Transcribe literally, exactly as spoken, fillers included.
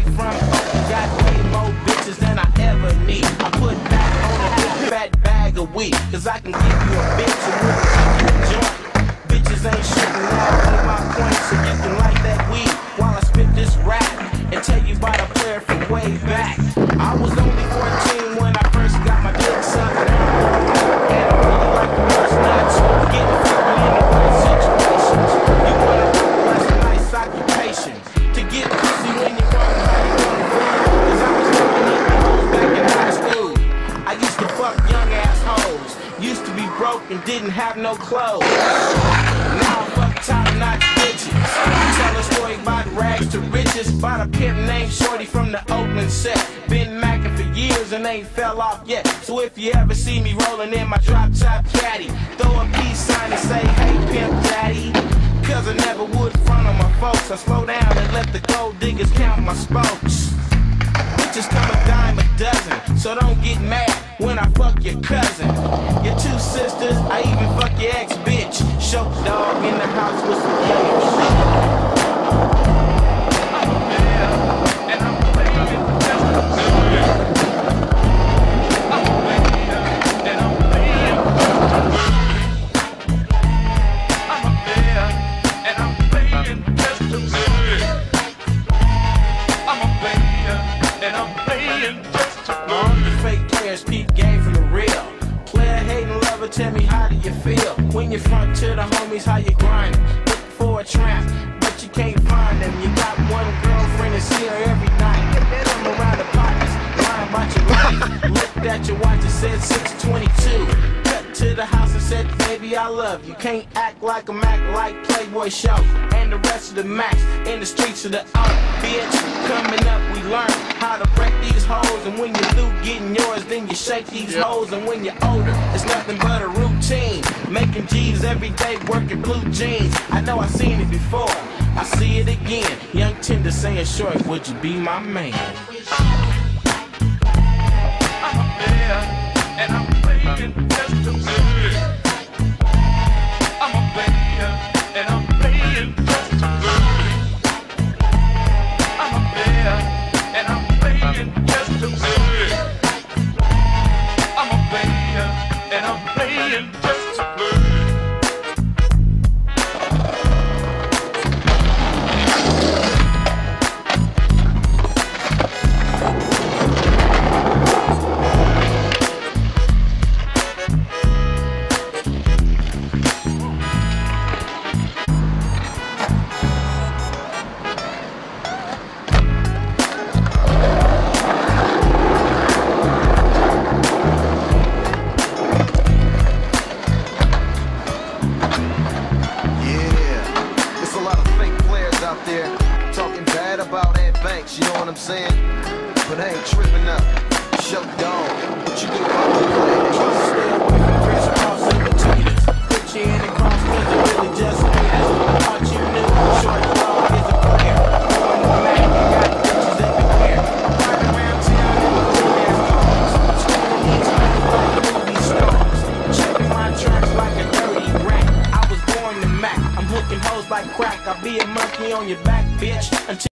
from Oakland, got way more bitches than I ever need. I put back on a big fat bag of weed, cause I can give you a bitch and really keep you a joint. Bitches ain't shooting now, ain't my point, so you can light that weed while I spit this rap and tell you about a player from way back. I was only fourteen when I first got my dick sucked, and I really like the first nuts. Getting freaky in the right situations. You wanna do that's a nice occupation. To get pussy when you're running, how you gonna feel? Cause I was looking at the hoes back in high school. I used to fuck young ass hoes. Used to be broke and didn't have no clothes. Now I fuck top-notch bitches. Tell a story about rags to riches, about a pimp named Shorty from the Oakland set. Been macking for years and ain't fell off yet. So if you ever see me rolling in my drop-top caddy, throw a peace sign and say, hey pimp daddy. Cause I never would front on my folks. I slow down and let the gold diggers count my spokes. Bitches come a dime a dozen, so don't get mad when I fuck your cousin, your two sisters, I even fuck your ex-bitch. Show dog in the house with some player shit. I'm a player, and I'm playing just a player. I'm a player, and I'm playing just a player. I'm a player, and I'm playing just a player. I'm a player, and I'm playing just a player. All the fake players peep game from the real. Player hating lover, tell me how do you feel when you front to the homies, how you grind? Look for a tramp, but you can't find them. You got one girlfriend and see her every night. You hit them around the pockets, lying about your life. Looked at your watch and said six twenty-two. Cut to the house and said, baby, I love you. Can't act like a Mac like Playboy Show and the rest of the Macs in the streets of the art. Bitch, coming up we learn how to break these hoes, and when you're through getting yours, then you shake these yep. hoes. And when you're older, it's nothing but a routine. Making G's every day, working blue jeans. I know I seen it before, I see it again. Young Tender saying, short, would you be my man? I'm a player, and I'm playing just a player. I'm a player, and I'm playing just a player. I'm a player, and I'm playing just a player. I'm a player, and I'm playing just a player. You know what I'm saying? But I ain't tripping up. Show dog. What you do about the play? Try to stay away from Chris Cross imitators. Put you in the cross cause you really just haters. I thought you knew short dog is a player. I'm a man, you got bitches everywhere. I'm riding around town in my cool ass cars. Screaming these hoes like movie stars. Checking my tracks like a dirty rat. I was born to Mac. I'm hooking hoes like crack. I'll be a monkey on your back, bitch. Until